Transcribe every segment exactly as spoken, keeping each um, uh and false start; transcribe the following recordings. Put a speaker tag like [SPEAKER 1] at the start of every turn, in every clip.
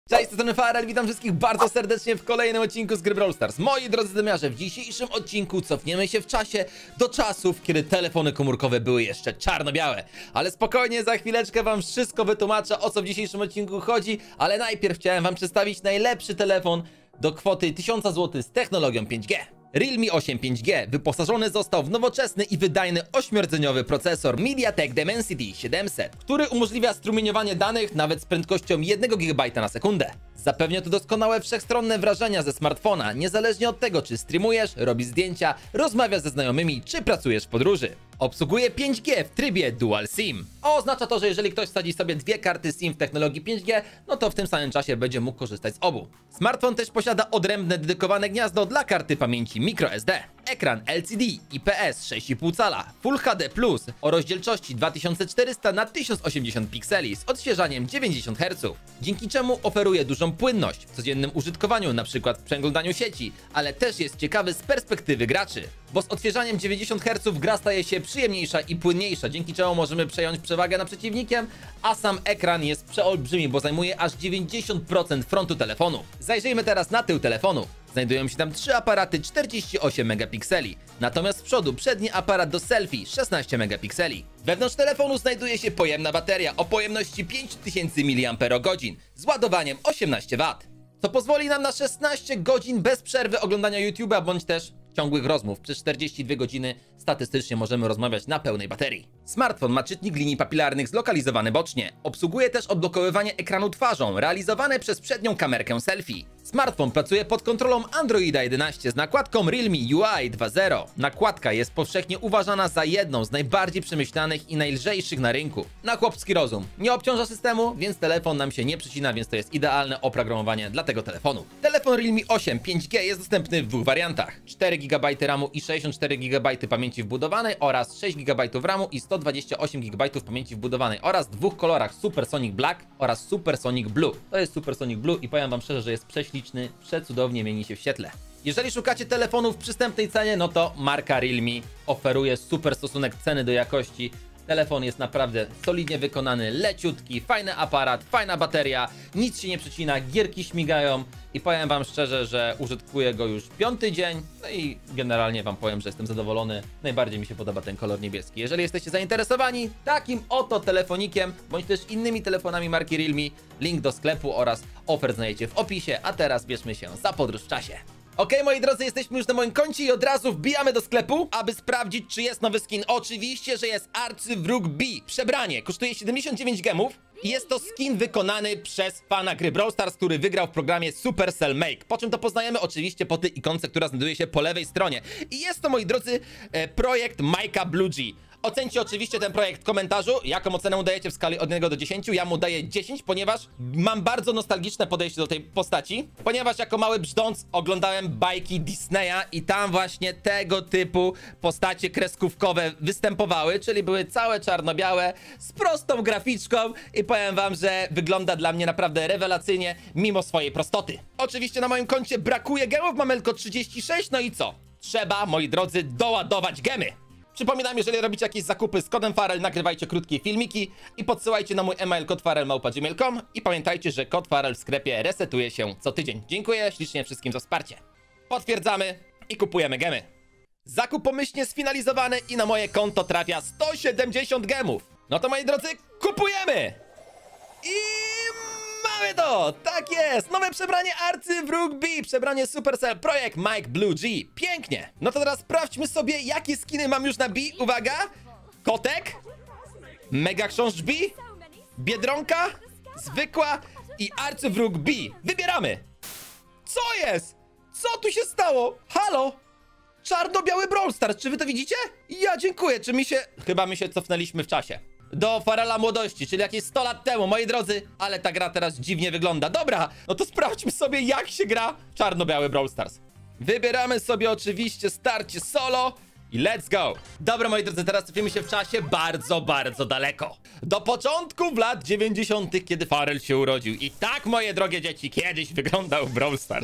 [SPEAKER 1] Cześć, to jest Farel, witam wszystkich bardzo serdecznie w kolejnym odcinku z gry Brawl Stars. Moi drodzy dymiarze, w dzisiejszym odcinku cofniemy się w czasie do czasów, kiedy telefony komórkowe były jeszcze czarno-białe. Ale spokojnie, za chwileczkę wam wszystko wytłumaczę, o co w dzisiejszym odcinku chodzi, ale najpierw chciałem wam przedstawić najlepszy telefon do kwoty tysiąc złotych z technologią pięć G. Realme osiem pięć G wyposażony został w nowoczesny i wydajny ośmiordzeniowy procesor MediaTek Dimensity siedemset, który umożliwia strumieniowanie danych nawet z prędkością jednego gigabajta na sekundę. Zapewnia to doskonałe wszechstronne wrażenia ze smartfona, niezależnie od tego, czy streamujesz, robisz zdjęcia, rozmawiasz ze znajomymi, czy pracujesz w podróży. Obsługuje pięć G w trybie Dual SIM. Oznacza to, że jeżeli ktoś wsadzi sobie dwie karty SIM w technologii pięć G, no to w tym samym czasie będzie mógł korzystać z obu. Smartfon też posiada odrębne dedykowane gniazdo dla karty pamięci microSD. Ekran L C D I P S sześć i pół cala, Full H D plus o rozdzielczości dwa tysiące czterysta na tysiąc osiemdziesiąt pikseli z odświeżaniem dziewięćdziesiąt herców, dzięki czemu oferuje dużą płynność w codziennym użytkowaniu, np. w przeglądaniu sieci, ale też jest ciekawy z perspektywy graczy, bo z odświeżaniem dziewięćdziesiąt herców gra staje się przyjemniejsza i płynniejsza, dzięki czemu możemy przejąć przewagę nad przeciwnikiem, a sam ekran jest przeolbrzymi, bo zajmuje aż dziewięćdziesiąt procent frontu telefonu. Zajrzyjmy teraz na tył telefonu. Znajdują się tam trzy aparaty czterdzieści osiem megapikseli, natomiast z przodu przedni aparat do selfie szesnaście megapikseli. Wewnątrz telefonu znajduje się pojemna bateria o pojemności pięć tysięcy miliamperogodzin z ładowaniem osiemnaście watów, co pozwoli nam na szesnaście godzin bez przerwy oglądania YouTube'a bądź też ciągłych rozmów. Przez czterdzieści dwie godziny statystycznie możemy rozmawiać na pełnej baterii. Smartfon ma czytnik linii papilarnych zlokalizowany bocznie. Obsługuje też odblokowywanie ekranu twarzą, realizowane przez przednią kamerkę selfie. Smartfon pracuje pod kontrolą Androida jedenaście z nakładką Realme U I dwa zero. Nakładka jest powszechnie uważana za jedną z najbardziej przemyślanych i najlżejszych na rynku. Na chłopski rozum. Nie obciąża systemu, więc telefon nam się nie przycina, więc to jest idealne oprogramowanie dla tego telefonu. Telefon Realme osiem pięć G jest dostępny w dwóch wariantach. cztery gigabajty ramu i sześćdziesiąt cztery gigabajty pamięci wbudowanej oraz sześć gigabajtów ramu i sto dwadzieścia osiem gigabajtów pamięci wbudowanej oraz w dwóch kolorach Supersonic Black oraz Supersonic Blue. To jest Supersonic Blue i powiem wam szczerze, że jest prześliczny, przecudownie mieni się w świetle. Jeżeli szukacie telefonu w przystępnej cenie, no to marka Realme oferuje super stosunek ceny do jakości. Telefon jest naprawdę solidnie wykonany, leciutki, fajny aparat, fajna bateria, nic się nie przecina, gierki śmigają i powiem wam szczerze, że użytkuję go już piąty dzień, no i generalnie wam powiem, że jestem zadowolony. Najbardziej mi się podoba ten kolor niebieski. Jeżeli jesteście zainteresowani takim oto telefonikiem, bądź też innymi telefonami marki Realme, link do sklepu oraz ofert znajdziecie w opisie, a teraz bierzmy się za podróż w czasie. Okej, okay, moi drodzy, jesteśmy już na moim koncie i od razu wbijamy do sklepu, aby sprawdzić, czy jest nowy skin. Oczywiście, że jest Arcywróg B. Przebranie kosztuje siedemdziesiąt dziewięć gemów i jest to skin wykonany przez fana gry Brawl Stars, który wygrał w programie Supercell Make. Po czym to poznajemy? Oczywiście po tej ikonce, która znajduje się po lewej stronie. I jest to, moi drodzy, e, projekt Majka Blue G. Ocencie oczywiście ten projekt w komentarzu. Jaką ocenę mu dajecie w skali od jednego do dziesięciu? Ja mu daję dziesięć, ponieważ mam bardzo nostalgiczne podejście do tej postaci. Ponieważ jako mały brzdąc oglądałem bajki Disneya i tam właśnie tego typu postacie kreskówkowe występowały, czyli były całe czarno-białe, z prostą graficzką i powiem wam, że wygląda dla mnie naprawdę rewelacyjnie, mimo swojej prostoty. Oczywiście na moim koncie brakuje gemów, mamy tylko trzydzieści sześć, no i co? Trzeba, moi drodzy, doładować gemy. Przypominam, jeżeli robicie jakieś zakupy z kodem Farel, nagrywajcie krótkie filmiki i podsyłajcie na mój e-mail kod farel małpa gmail kropka com i pamiętajcie, że kod Farel w sklepie resetuje się co tydzień. Dziękuję ślicznie wszystkim za wsparcie. Potwierdzamy i kupujemy gemy. Zakup pomyślnie sfinalizowany i na moje konto trafia sto siedemdziesiąt gemów. No to, moi drodzy, kupujemy! I mamy to! Tak jest! Nowe przebranie Arcywróg B, przebranie Supercell, projekt Mike Blue G. Pięknie! No to teraz sprawdźmy sobie, jakie skiny mam już na B. Uwaga! Kotek, Mega Książz B, Biedronka, zwykła i Arcywróg B. Wybieramy! Co jest? Co tu się stało? Halo? Czarno-biały Brawl Stars, czy wy to widzicie? Ja dziękuję, czy mi się... Chyba my się cofnęliśmy w czasie. Do Farela młodości, czyli jakieś sto lat temu, moi drodzy, ale ta gra teraz dziwnie wygląda. Dobra, no to sprawdźmy sobie, jak się gra czarno-biały Brawl Stars. Wybieramy sobie oczywiście starcie solo i let's go. Dobra, moi drodzy, teraz cofimy się w czasie bardzo, bardzo daleko. Do początków lat dziewięćdziesiątych, kiedy Farel się urodził. I tak, moje drogie dzieci, kiedyś wyglądał Brawl Stars.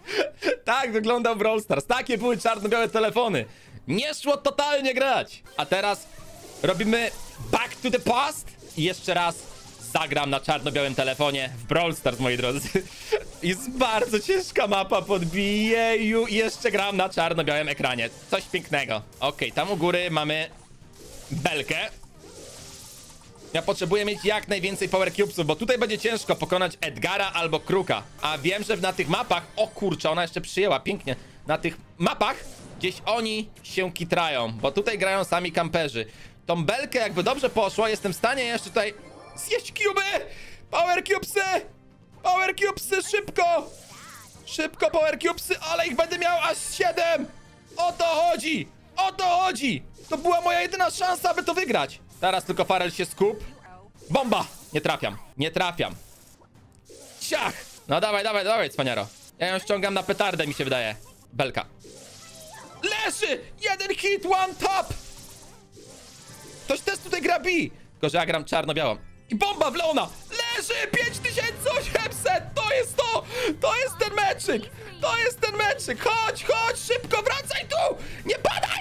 [SPEAKER 1] Tak wyglądał Brawl Stars. Takie były czarno-białe telefony. Nie szło totalnie grać. A teraz robimy back to the past i jeszcze raz zagram na czarno-białym telefonie w Brawl Stars, moi drodzy. Jest bardzo ciężka mapa, podbijeju. I jeszcze gram na czarno-białym ekranie. Coś pięknego. Okej, okay, tam u góry mamy belkę. Ja potrzebuję mieć jak najwięcej power cubesów, bo tutaj będzie ciężko pokonać Edgara albo Kruka. A wiem, że na tych mapach... O kurczę, ona jeszcze przyjęła, pięknie. Na tych mapach gdzieś oni się kitrają, bo tutaj grają sami kamperzy. Tą belkę jakby dobrze poszło, jestem w stanie jeszcze tutaj zjeść cuby! Power cubesy! Power cubesy, szybko! Szybko power cubesy, ale ich będę miał aż siedem! O to chodzi! O to chodzi! To była moja jedyna szansa, aby to wygrać. Teraz tylko Farel się skup. Bomba! Nie trafiam, nie trafiam. Ciach! No dawaj, dawaj, dawaj, cwaniaro. Ja ją ściągam na petardę, mi się wydaje. Belka. Leży! Jeden hit, one top! Ktoś też tutaj gra B. Tylko, że ja gram czarno-białą. I bomba w Leona! Leży! pięć tysięcy osiemset! To jest to! To jest ten meczyk! To jest ten meczyk! Chodź, chodź! Szybko, wracaj tu! Nie padaj!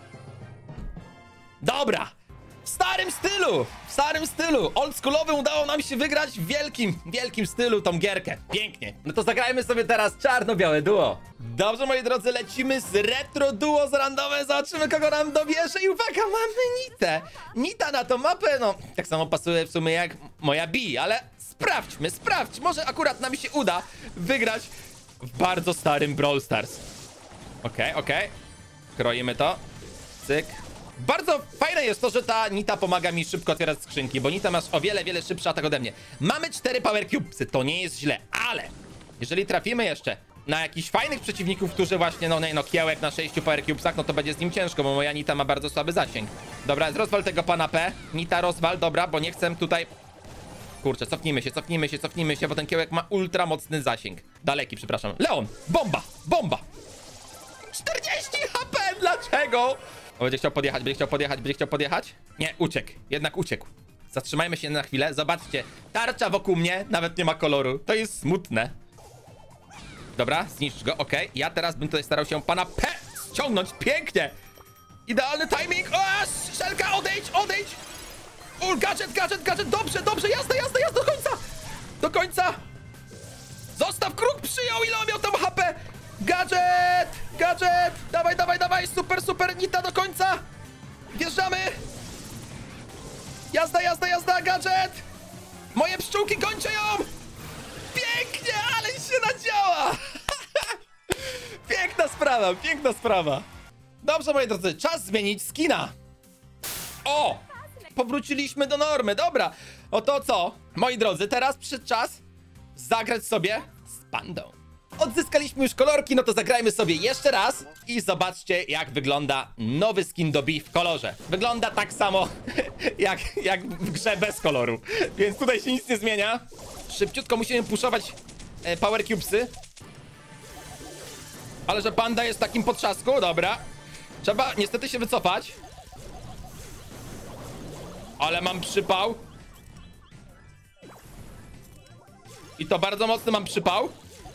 [SPEAKER 1] Dobra! W starym stylu! W starym stylu! Oldschoolowym udało nam się wygrać w wielkim, wielkim stylu tą gierkę. Pięknie. No to zagrajmy sobie teraz czarno-białe duo. Dobrze, moi drodzy, lecimy z retro duo z randomem. Zobaczymy, kogo nam dobierze. I uwaga, mamy Nitę. Nita na tą mapę, no, tak samo pasuje w sumie jak moja B, ale sprawdźmy, sprawdź. Może akurat nam się uda wygrać w bardzo starym Brawl Stars. Okej, okay, okej. Okay. Kroimy to. Cyk. Bardzo fajne jest to, że ta Nita pomaga mi szybko otwierać skrzynki, bo Nita masz o wiele, wiele szybszy atak ode mnie. Mamy cztery power cubesy, to nie jest źle, ale jeżeli trafimy jeszcze na jakichś fajnych przeciwników, którzy właśnie, no, no kiełek na sześciu power cubesach, no to będzie z nim ciężko, bo moja Nita ma bardzo słaby zasięg. Dobra, rozwal tego pana P. Nita, rozwal, dobra, bo nie chcę tutaj... Kurczę, cofnijmy się, cofnijmy się, cofnijmy się, bo ten kiełek ma ultra mocny zasięg. Daleki, przepraszam. Leon, bomba, bomba. czterdzieści H P, dlaczego? O, będzie chciał podjechać, będzie chciał podjechać, będzie chciał podjechać. Nie, uciekł, jednak uciekł. Zatrzymajmy się na chwilę, zobaczcie. Tarcza wokół mnie nawet nie ma koloru. To jest smutne. Dobra, zniszcz go, okej. Okay. Ja teraz bym tutaj starał się pana P ściągnąć, pięknie. Idealny timing. O, Szelka, odejdź, odejdź. O, gadżet, gadżet, gadżet, dobrze, dobrze, jazda, jazda, jazda, do końca. Do końca. Zostaw, Kruk przyjął, ile on miał tam H P. Gadżet, gadżet, dawaj, dawaj, dawaj, super, super, Nita do końca. Wjeżdżamy. Jazda, jazda, jazda, gadżet. Moje pszczółki, kończę ją. Pięknie, ale się nadziała. Piękna sprawa, piękna sprawa. Dobrze, moi drodzy, czas zmienić skina. O, powróciliśmy do normy, dobra. Oto co, moi drodzy, teraz przyszedł czas zagrać sobie z pandą. Odzyskaliśmy już kolorki, no to zagrajmy sobie jeszcze raz i zobaczcie, jak wygląda nowy skin do B w kolorze. Wygląda tak samo jak, jak w grze bez koloru, więc tutaj się nic nie zmienia. Szybciutko musimy puszować e, power cubesy. Ale że panda jest w takim potrzasku, dobra. Trzeba niestety się wycofać. Ale mam przypał. I to bardzo mocny mam przypał.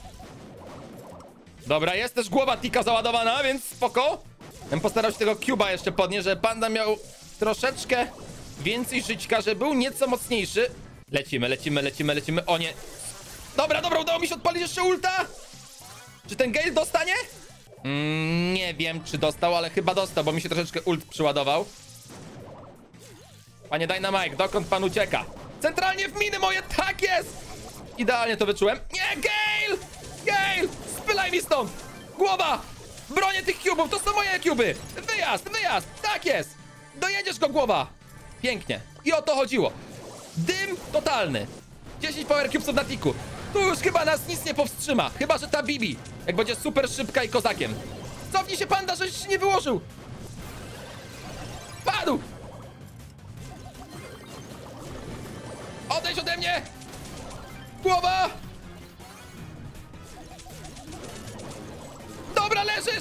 [SPEAKER 1] Dobra, jest też głowa Tika załadowana, więc spoko. Ja bym postarał się tego cuba jeszcze podnieść, żeby panda miał troszeczkę więcej żyćka, żeby był nieco mocniejszy. Lecimy, lecimy, lecimy, lecimy. O nie. Dobra, dobra, udało mi się odpalić jeszcze ulta. Czy ten Gale dostanie? Mm, nie wiem, czy dostał, ale chyba dostał, bo mi się troszeczkę ult przyładował. Panie Dynamite, dokąd pan ucieka? Centralnie w miny moje, tak jest! Idealnie to wyczułem. Nie, Gale! Gale! Spylaj mi stąd! Głowa! Bronię tych cubów, to są moje cuby! Wyjazd, wyjazd! Tak jest! Dojedziesz go, głowa! Pięknie. I o to chodziło. Dym totalny. dziesięć power cubesów na tiku. Tu już chyba nas nic nie powstrzyma. Chyba że ta Bibi, jak będzie super szybka i kozakiem. Cofnij się, panda, żeś się nie wyłożył. Padł! Odejdź ode mnie! Głowa! Dobra, leżysz!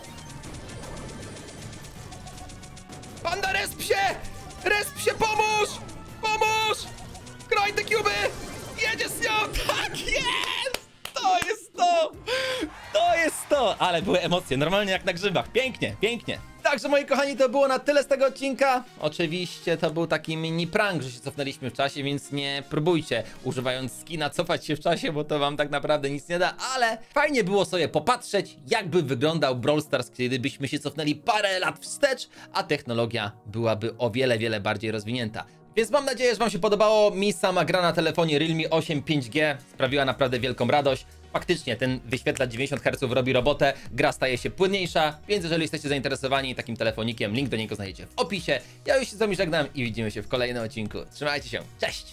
[SPEAKER 1] Panda, resp się! Resp się, pomóż! Pomóż! Kroj te cuby! Jedziesz z nią! Tak jest! To jest to! To jest to! Ale były emocje, normalnie jak na grzybach. Pięknie, pięknie. Tak Także moi kochani, to było na tyle z tego odcinka. Oczywiście to był taki mini prank, że się cofnęliśmy w czasie, więc nie próbujcie używając skina cofać się w czasie, bo to wam tak naprawdę nic nie da, ale fajnie było sobie popatrzeć, jakby wyglądał Brawl Stars, gdybyśmy się cofnęli parę lat wstecz, a technologia byłaby o wiele, wiele bardziej rozwinięta. Więc mam nadzieję, że wam się podobało. Mi sama gra na telefonie Realme osiem pięć G sprawiła naprawdę wielką radość. Faktycznie ten wyświetlacz dziewięćdziesiąt herców robi robotę, gra staje się płynniejsza, więc jeżeli jesteście zainteresowani takim telefonikiem, link do niego znajdziecie w opisie. Ja już się z wami żegnam i widzimy się w kolejnym odcinku. Trzymajcie się, cześć!